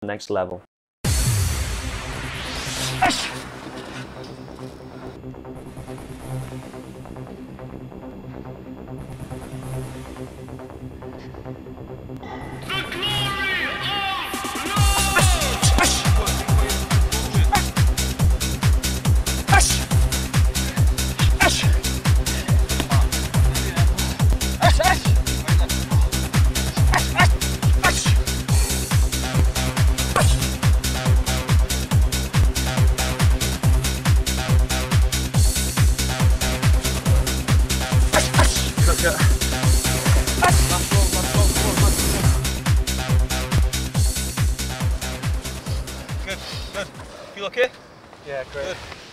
next level. Good, good. Feel okay? Yeah, great. Good.